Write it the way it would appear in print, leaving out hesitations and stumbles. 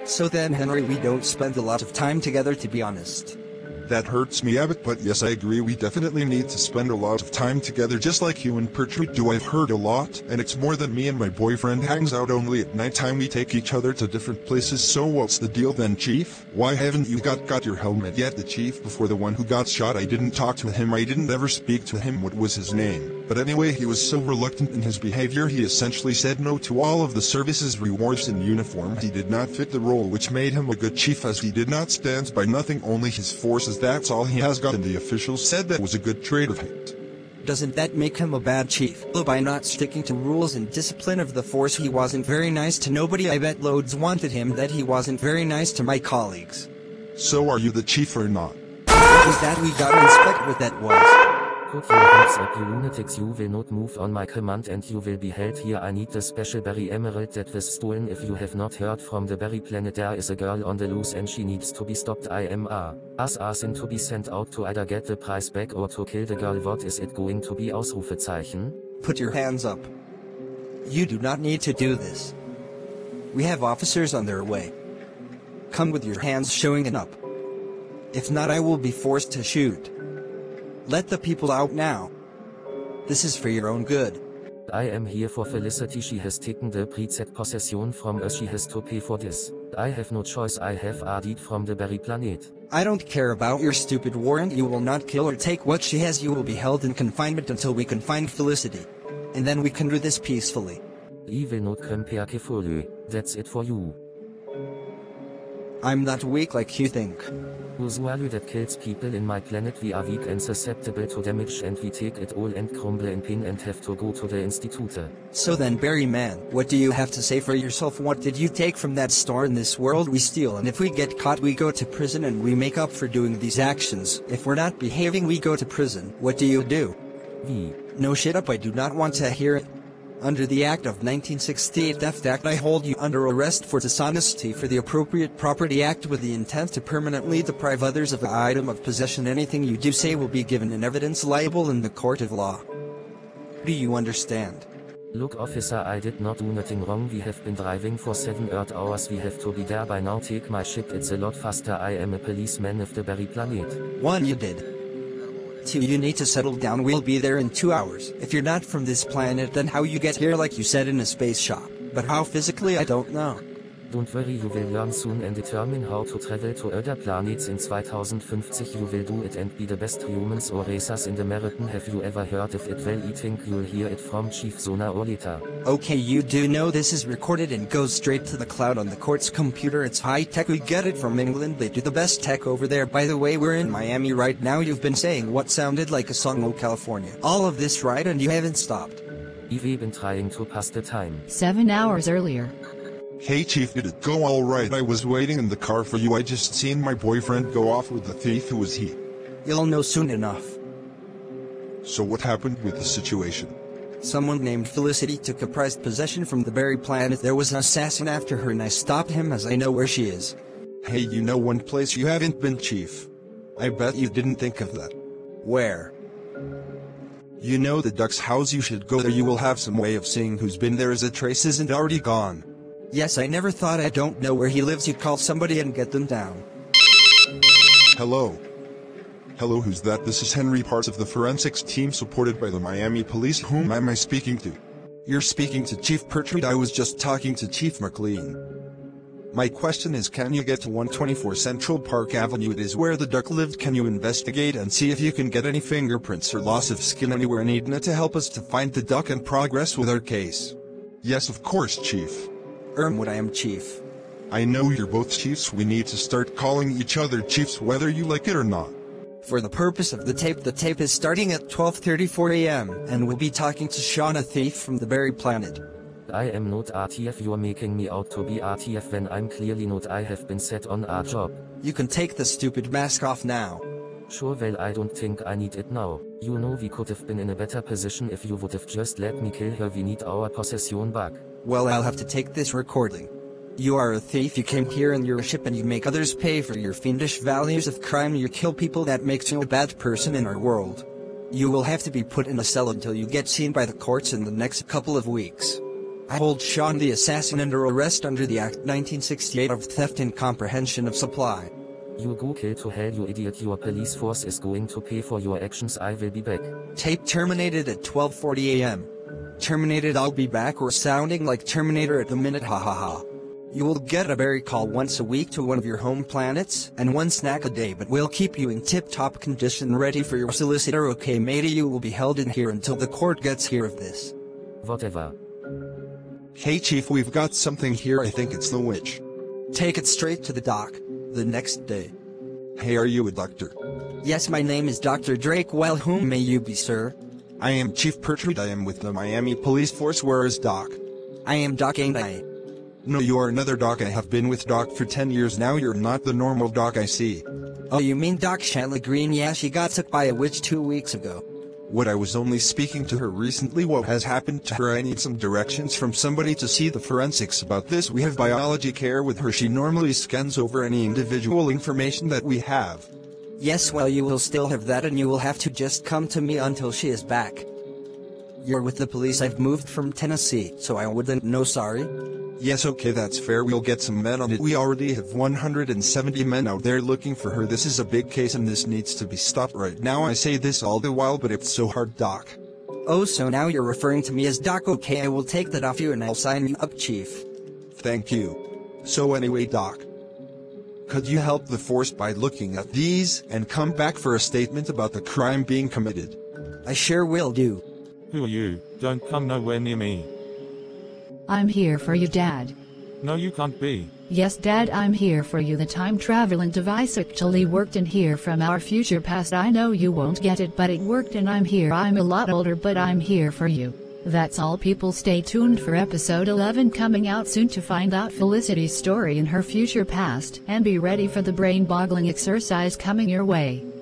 So then, Henry, we don't spend a lot of time together, to be honest. That hurts me, Abbott, but yes, I agree, we definitely need to spend a lot of time together just like you and Pertrude do. I've heard a lot, and it's more than me and my boyfriend hangs out only at nighttime. We take each other to different places. So what's the deal then, Chief? Why haven't you got your helmet yet? The Chief before the one who got shot, I didn't talk to him, I didn't ever speak to him. What was his name? But anyway, he was so reluctant in his behavior, he essentially said no to all of the service's rewards in uniform. He did not fit the role, which made him a good chief, as he did not stand by nothing, only his forces. That's all he has got, and the officials said that was a good trait of his. Doesn't that make him a bad chief? By not sticking to rules and discipline of the force, he wasn't very nice to nobody. I bet loads wanted him that he wasn't very nice to my colleagues. So are you the chief or not? What was that? We got to inspect what that was. Put your hands up, you lunatics. You will not move on my command and you will be held here. I need the special berry emerald that was stolen. If you have not heard from the berry planet, there is a girl on the loose and she needs to be stopped. I am a assassin to be sent out to either get the prize back or to kill the girl. What is it going to be? Ausrufezeichen. Put your hands up. You do not need to do this. We have officers on their way. Come with your hands showing it up. If not, I will be forced to shoot. Let the people out now. This is for your own good. I am here for Felicity. She has taken the prized possession from us. She has to pay for this. I have no choice. I have a deed from the berry planet. I don't care about your stupid warrant. You will not kill or take what she has. You will be held in confinement until we can find Felicity. And then we can do this peacefully. I will not compare Kefolu. That's it for you. I'm not weak like you think. Usually that kills people in my planet. We are weak and susceptible to damage, and we take it all and crumble in pain and have to go to the institute. So then, Berry Man, what do you have to say for yourself? What did you take from that store? In this world we steal, and if we get caught we go to prison and we make up for doing these actions. If we're not behaving we go to prison. What do you do? No shit up, I do not want to hear it. Under the Act of 1968 Theft Act, I hold you under arrest for dishonesty for the Appropriate Property Act with the intent to permanently deprive others of an item of possession. Anything you do say will be given in evidence liable in the court of law. Do you understand? Look, officer, I did not do nothing wrong. We have been driving for 7 Earth hours. We have to be there by now. Take my ship, it's a lot faster. I am a policeman of the berry planet. 1. You did. 2. You need to settle down. We'll be there in 2 hours. If you're not from this planet, then how you get here? Like you said, in a space shop. But how physically, I don't know. Don't worry, you will learn soon and determine how to travel to other planets in 2050. You will do it and be the best humans or racers in the marathon. Have you ever heard of it? Well, I think you'll hear it from Chief sooner or later. Okay, you do know this is recorded and goes straight to the cloud on the court's computer. It's high tech. We get it from England. They do the best tech over there. By the way, we're in Miami right now. You've been saying what sounded like a song, "Oh California." All of this right, and you haven't stopped. I've been trying to pass the time. 7 hours earlier. Hey Chief, did it go alright? I was waiting in the car for you. I just seen my boyfriend go off with the thief. Who was he? You'll know soon enough. So what happened with the situation? Someone named Felicity took a prized possession from the berry planet. There was an assassin after her and I stopped him, as I know where she is. Hey, you know one place you haven't been, Chief. I bet you didn't think of that. Where? You know the duck's house. You should go there. You will have some way of seeing who's been there, as a trace isn't already gone. Yes, I never thought. I don't know where he lives. You call somebody and get them down. Hello. Hello, who's that? This is Henry, part of the forensics team supported by the Miami police. Whom am I speaking to? You're speaking to Chief Pertrude. I was just talking to Chief McLean. My question is, can you get to 124 Central Park Avenue? It is where the duck lived. Can you investigate and see if you can get any fingerprints or loss of skin anywhere in Edna to help us to find the duck and progress with our case? Yes, of course, Chief. What I am Chief. I know you're both chiefs. We need to start calling each other chiefs whether you like it or not. For the purpose of the tape is starting at 12:34 a.m. and we'll be talking to Sean, a thief from the berry planet. I am not a thief. You're making me out to be a thief when I'm clearly not. I have been set on a job. You can take the stupid mask off now. Sure, well, I don't think I need it now. You know, we could have been in a better position if you would have just let me kill her. We need our possession back. Well, I'll have to take this recording. You are a thief. You came here in your ship and you make others pay for your fiendish values of crime. You kill people. That makes you a bad person in our world. You will have to be put in a cell until you get seen by the courts in the next couple of weeks. I hold Sean the assassin under arrest under the Act 1968 of Theft and Comprehension of Supply. You go kill to hell, you idiot. Your police force is going to pay for your actions. I will be back. Tape terminated at 12:40 a.m. Terminated, I'll be back, or sounding like Terminator at the minute, ha ha ha. You will get a berry call once a week to one of your home planets, and one snack a day, but we'll keep you in tip-top condition ready for your solicitor, okay matey? You will be held in here until the court gets here of this. Whatever. Hey Chief, we've got something here. I think it's the witch. Take it straight to the doc. The next day. Hey, are you a doctor? Yes, my name is Dr. Drake. Well, whom may you be, sir? I am Chief Pertrude. I am with the Miami Police Force. Where is Doc? I am Doc, ain't I? No, you are another Doc. I have been with Doc for 10 years now. You're not the normal Doc I see. Oh, you mean Doc Shanley Green? Yeah, she got took by a witch 2 weeks ago. What, I was only speaking to her recently. What has happened to her? I need some directions from somebody to see the forensics about this. We have biology care with her. She normally scans over any individual information that we have. Yes, well, you will still have that, and you will have to just come to me until she is back. You're with the police. I've moved from Tennessee, so I wouldn't know, sorry. Yes, okay, that's fair. We'll get some men on it. We already have 170 men out there looking for her. This is a big case and this needs to be stopped right now. I say this all the while, but it's so hard, Doc. Oh, so now you're referring to me as Doc? Okay, I will take that off you and I'll sign you up, Chief. Thank you. So anyway, Doc, could you help the force by looking at these and come back for a statement about the crime being committed? I sure will do. Who are you? Don't come nowhere near me. I'm here for you, Dad. No, you can't be. Yes, Dad, I'm here for you. The time-traveling device actually worked in here from our future past. I know you won't get it, but it worked and I'm here. I'm a lot older, but I'm here for you. That's all, people. Stay tuned for episode 11 coming out soon to find out Felicity's story in her future past, and be ready for the brain-boggling exercise coming your way.